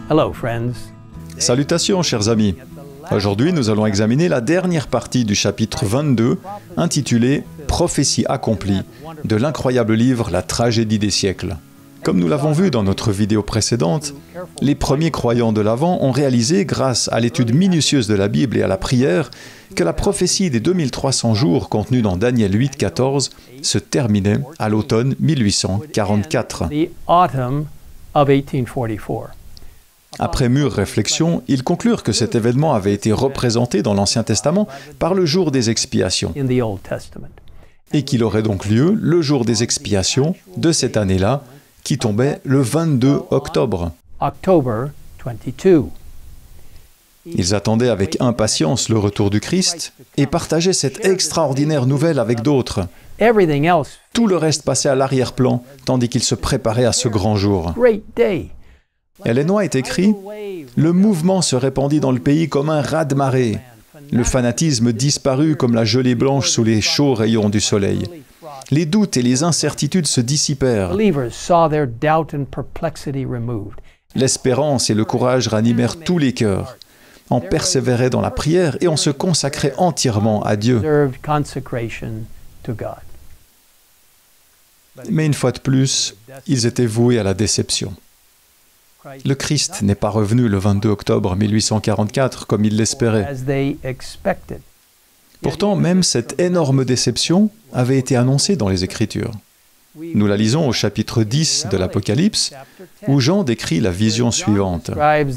Hello, friends. Salutations, chers amis. Aujourd'hui, nous allons examiner la dernière partie du chapitre 22, intitulé « Prophétie accomplie » de l'incroyable livre « La tragédie des siècles ». Comme nous l'avons vu dans notre vidéo précédente, les premiers croyants de l'Avent ont réalisé, grâce à l'étude minutieuse de la Bible et à la prière, que la prophétie des 2300 jours contenue dans Daniel 8,14 se terminait à l'automne 1844. Après mûre réflexion, ils conclurent que cet événement avait été représenté dans l'Ancien Testament par le jour des expiations, et qu'il aurait donc lieu le jour des expiations de cette année-là, qui tombait le 22 octobre. Ils attendaient avec impatience le retour du Christ et partageaient cette extraordinaire nouvelle avec d'autres. Tout le reste passait à l'arrière-plan, tandis qu'ils se préparaient à ce grand jour. Ellen White écrit « Le mouvement se répandit dans le pays comme un raz-de-marée. Le fanatisme disparut comme la gelée blanche sous les chauds rayons du soleil. Les doutes et les incertitudes se dissipèrent. L'espérance et le courage ranimèrent tous les cœurs. On persévérait dans la prière et on se consacrait entièrement à Dieu. » Mais une fois de plus, ils étaient voués à la déception. Le Christ n'est pas revenu le 22 octobre 1844 comme ils l'espéraient. Pourtant, même cette énorme déception avait été annoncée dans les Écritures. Nous la lisons au chapitre 10 de l'Apocalypse, où Jean décrit la vision suivante.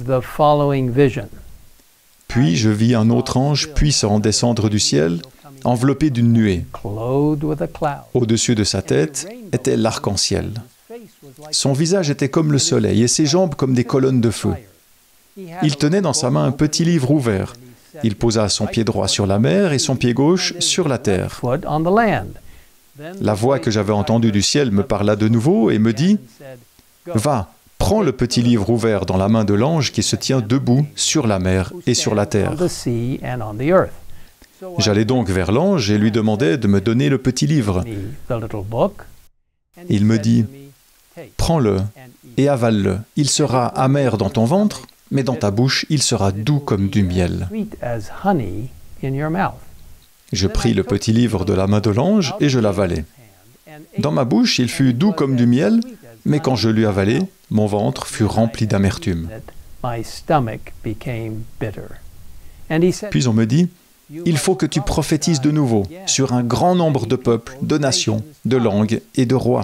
« Puis je vis un autre ange puissant descendre du ciel, enveloppé d'une nuée. Au-dessus de sa tête était l'arc-en-ciel. Son visage était comme le soleil et ses jambes comme des colonnes de feu. Il tenait dans sa main un petit livre ouvert. Il posa son pied droit sur la mer et son pied gauche sur la terre. La voix que j'avais entendue du ciel me parla de nouveau et me dit « Va, prends le petit livre ouvert dans la main de l'ange qui se tient debout sur la mer et sur la terre. » J'allai donc vers l'ange et lui demandai de me donner le petit livre. Il me dit « Prends-le et avale-le. Il sera amer dans ton ventre, mais dans ta bouche, il sera doux comme du miel. » Je pris le petit livre de la main de l'ange et je l'avalai. Dans ma bouche, il fut doux comme du miel, mais quand je l'eus avalé, mon ventre fut rempli d'amertume. Puis on me dit « Il faut que tu prophétises de nouveau sur un grand nombre de peuples, de nations, de langues et de rois. »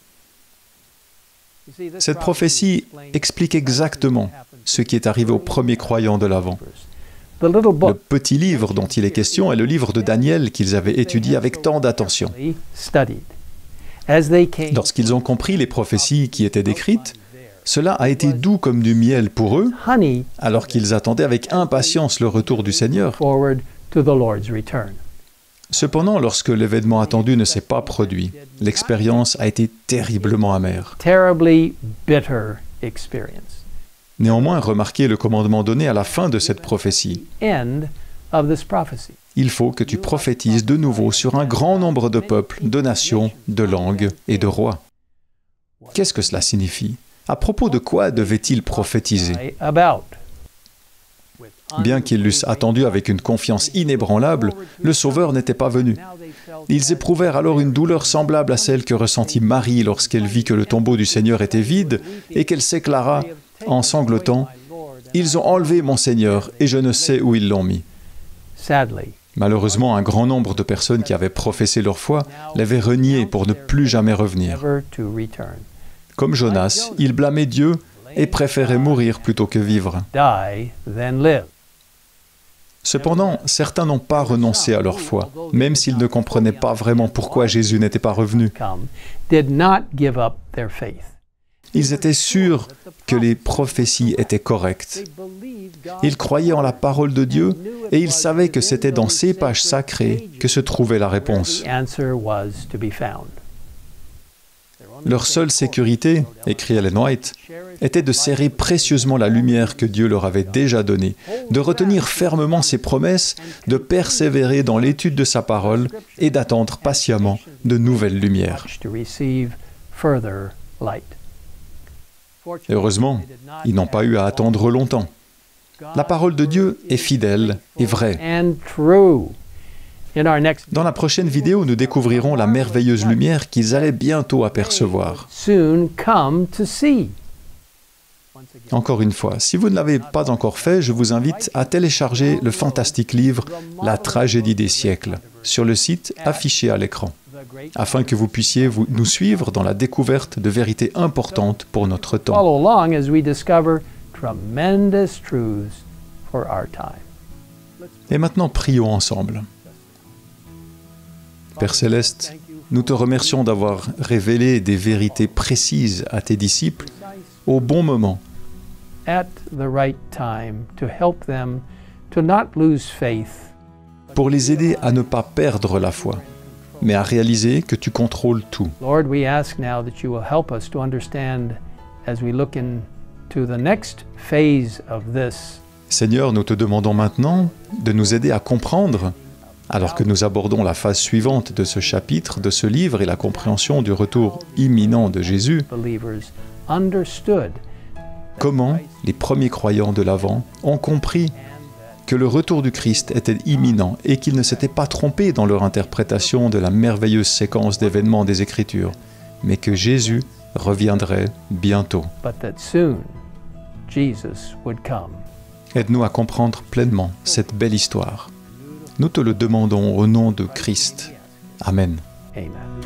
Cette prophétie explique exactement ce qui est arrivé aux premiers croyants de l'Avent. Le petit livre dont il est question est le livre de Daniel qu'ils avaient étudié avec tant d'attention. Lorsqu'ils ont compris les prophéties qui étaient décrites, cela a été doux comme du miel pour eux, alors qu'ils attendaient avec impatience le retour du Seigneur. Cependant, lorsque l'événement attendu ne s'est pas produit, l'expérience a été terriblement amère. Néanmoins, remarquez le commandement donné à la fin de cette prophétie. Il faut que tu prophétises de nouveau sur un grand nombre de peuples, de nations, de langues et de rois. Qu'est-ce que cela signifie? À propos de quoi devait-il prophétiser? Bien qu'ils l'eussent attendu avec une confiance inébranlable, le Sauveur n'était pas venu. Ils éprouvèrent alors une douleur semblable à celle que ressentit Marie lorsqu'elle vit que le tombeau du Seigneur était vide et qu'elle s'éclara en sanglotant « Ils ont enlevé mon Seigneur et je ne sais où ils l'ont mis. » Malheureusement, un grand nombre de personnes qui avaient professé leur foi l'avaient renié pour ne plus jamais revenir. Comme Jonas, ils blâmaient Dieu et préféraient mourir plutôt que vivre. Cependant, certains n'ont pas renoncé à leur foi, même s'ils ne comprenaient pas vraiment pourquoi Jésus n'était pas revenu. Ils étaient sûrs que les prophéties étaient correctes. Ils croyaient en la parole de Dieu et ils savaient que c'était dans ces pages sacrées que se trouvait la réponse. Leur seule sécurité, écrit Ellen White, était de serrer précieusement la lumière que Dieu leur avait déjà donnée, de retenir fermement ses promesses, de persévérer dans l'étude de sa parole et d'attendre patiemment de nouvelles lumières. Heureusement, ils n'ont pas eu à attendre longtemps. La parole de Dieu est fidèle et vraie. Dans la prochaine vidéo, nous découvrirons la merveilleuse lumière qu'ils allaient bientôt apercevoir. Encore une fois, si vous ne l'avez pas encore fait, je vous invite à télécharger le fantastique livre « La tragédie des siècles » sur le site affiché à l'écran, afin que vous puissiez nous suivre dans la découverte de vérités importantes pour notre temps. Et maintenant, prions ensemble. Père Céleste, nous te remercions d'avoir révélé des vérités précises à tes disciples au bon moment, pour les aider à ne pas perdre la foi, mais à réaliser que tu contrôles tout. Seigneur, nous te demandons maintenant de nous aider à comprendre, alors que nous abordons la phase suivante de ce chapitre, de ce livre et la compréhension du retour imminent de Jésus, comment les premiers croyants de l'Avent ont compris que le retour du Christ était imminent et qu'ils ne s'étaient pas trompés dans leur interprétation de la merveilleuse séquence d'événements des Écritures, mais que Jésus reviendrait bientôt. Aide-nous à comprendre pleinement cette belle histoire. Nous te le demandons au nom de Christ. Amen. Amen.